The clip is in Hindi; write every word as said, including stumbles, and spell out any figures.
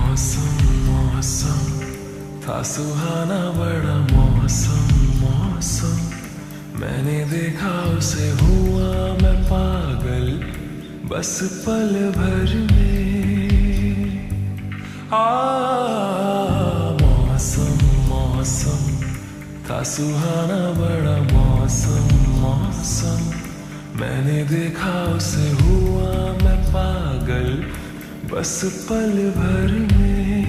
मौसम मौसम था सुहाना बड़ा मौसम मौसम, मैंने देखा उसे हुआ मैं पागल बस पल भर में। आ मौसम मौसम था सुहाना बड़ा मौसम मौसम, मैंने देखा उसे हुआ मैं पागल बस पल भर में।